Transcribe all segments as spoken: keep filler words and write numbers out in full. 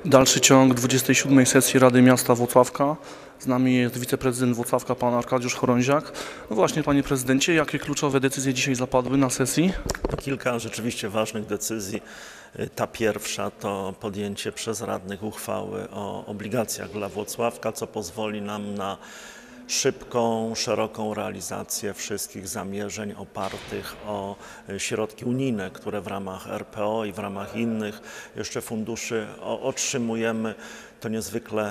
Dalszy ciąg dwudziestej siódmej sesji Rady Miasta Włocławka. Z nami jest wiceprezydent Włocławka, pan Arkadiusz Chorąziak. No właśnie, panie prezydencie, jakie kluczowe decyzje dzisiaj zapadły na sesji? Kilka rzeczywiście ważnych decyzji. Ta pierwsza to podjęcie przez radnych uchwały o obligacjach dla Włocławka, co pozwoli nam na szybką, szeroką realizację wszystkich zamierzeń opartych o środki unijne, które w ramach R P O i w ramach innych jeszcze funduszy otrzymujemy. To niezwykle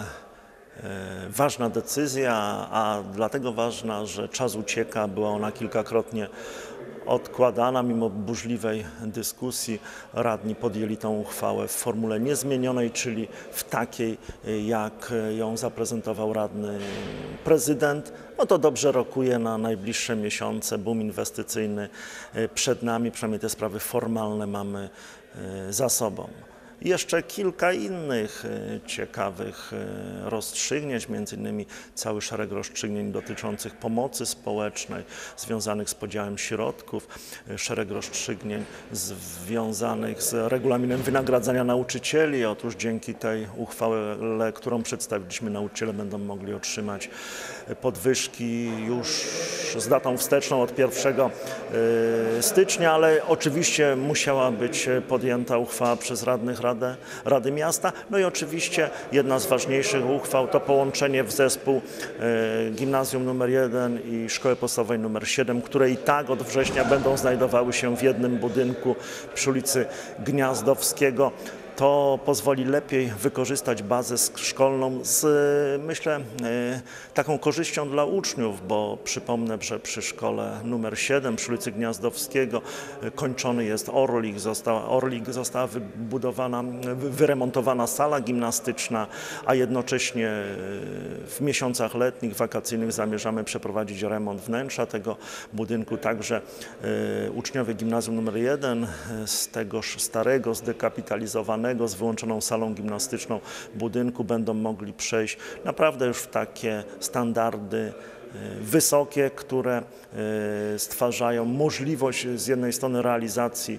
ważna decyzja, a dlatego ważna, że czas ucieka, była ona kilkakrotnie odkładana. Mimo burzliwej dyskusji radni podjęli tę uchwałę w formule niezmienionej, czyli w takiej, jak ją zaprezentował radny prezydent. No to dobrze rokuje na najbliższe miesiące. Boom inwestycyjny przed nami, przynajmniej te sprawy formalne mamy za sobą. Jeszcze kilka innych ciekawych rozstrzygnięć, między innymi cały szereg rozstrzygnięć dotyczących pomocy społecznej, związanych z podziałem środków, szereg rozstrzygnięć związanych z regulaminem wynagradzania nauczycieli. Otóż dzięki tej uchwale, którą przedstawiliśmy, nauczyciele będą mogli otrzymać podwyżki już z datą wsteczną od pierwszego stycznia, ale oczywiście musiała być podjęta uchwała przez radnych Radę, Rady Miasta. No i oczywiście jedna z ważniejszych uchwał to połączenie w zespół Gimnazjum numer jeden i Szkoły Podstawowej numer siedem, które i tak od września będą znajdowały się w jednym budynku przy ulicy Gniazdowskiego. To pozwoli lepiej wykorzystać bazę szkolną z, myślę, taką korzyścią dla uczniów, bo przypomnę, że przy szkole numer siedem przy ulicy Gniazdowskiego kończony jest Orlik, została, Orlik została wybudowana, wyremontowana sala gimnastyczna, a jednocześnie w miesiącach letnich, wakacyjnych zamierzamy przeprowadzić remont wnętrza tego budynku, także uczniowie Gimnazjum numer jeden z tegoż starego, zdekapitalizowanego, z wyłączoną salą gimnastyczną budynku będą mogli przejść naprawdę już w takie standardy wysokie, które stwarzają możliwość z jednej strony realizacji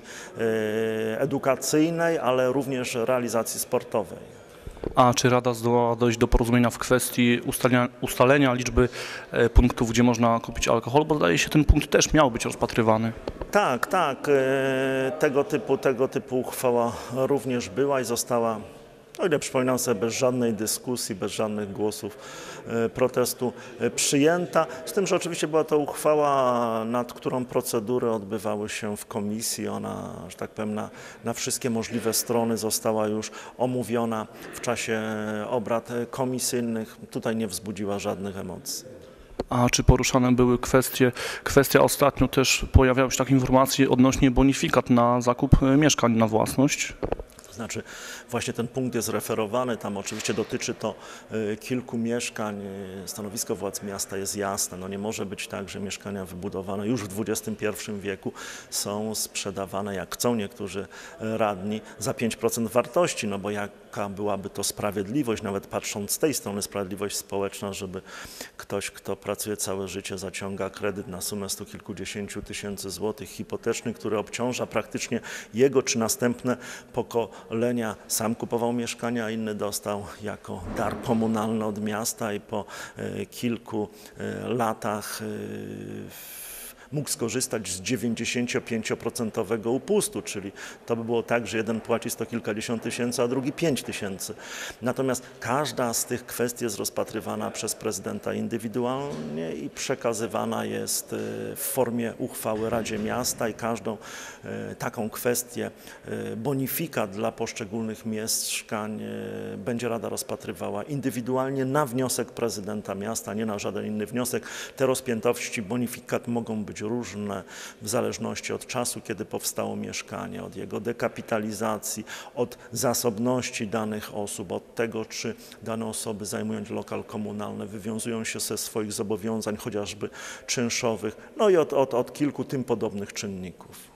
edukacyjnej, ale również realizacji sportowej. A czy Rada zdołała dojść do porozumienia w kwestii ustalenia, ustalenia liczby punktów, gdzie można kupić alkohol? Bo zdaje się, ten punkt też miał być rozpatrywany. Tak, tak. Tego typu, tego typu uchwała również była i została, o ile przypominam sobie, bez żadnej dyskusji, bez żadnych głosów protestu przyjęta. Z tym, że oczywiście była to uchwała, nad którą procedury odbywały się w komisji. Ona, że tak powiem, na, na wszystkie możliwe strony została już omówiona w czasie obrad komisyjnych. Tutaj nie wzbudziła żadnych emocji. A czy poruszane były kwestie, kwestia ostatnio też pojawiały się takie informacje odnośnie bonifikat na zakup mieszkań na własność? Znaczy, właśnie ten punkt jest referowany, tam oczywiście dotyczy to y, kilku mieszkań. Stanowisko władz miasta jest jasne. No nie może być tak, że mieszkania wybudowane już w dwudziestym pierwszym wieku są sprzedawane, jak chcą niektórzy radni, za pięć procent wartości, no bo jaka byłaby to sprawiedliwość, nawet patrząc z tej strony sprawiedliwość społeczna, żeby ktoś, kto pracuje całe życie, zaciąga kredyt na sumę stu kilkudziesięciu tysięcy złotych hipoteczny, który obciąża praktycznie jego czy następne pokolenia. Sam kupował mieszkania, a inny dostał jako dar komunalny od miasta i po e, kilku e, latach e, mógł skorzystać z dziewięćdziesięciopięcioprocentowego upustu, czyli to by było tak, że jeden płaci sto kilkadziesiąt tysięcy, a drugi pięć tysięcy. Natomiast każda z tych kwestii jest rozpatrywana przez prezydenta indywidualnie i przekazywana jest w formie uchwały Radzie Miasta i każdą taką kwestię bonifikat dla poszczególnych mieszkań będzie Rada rozpatrywała indywidualnie na wniosek prezydenta miasta, nie na żaden inny wniosek. Te rozpiętości bonifikat mogą być różne w zależności od czasu, kiedy powstało mieszkanie, od jego dekapitalizacji, od zasobności danych osób, od tego, czy dane osoby, zajmując lokal komunalny, wywiązują się ze swoich zobowiązań, chociażby czynszowych, no i od, od, od kilku tym podobnych czynników.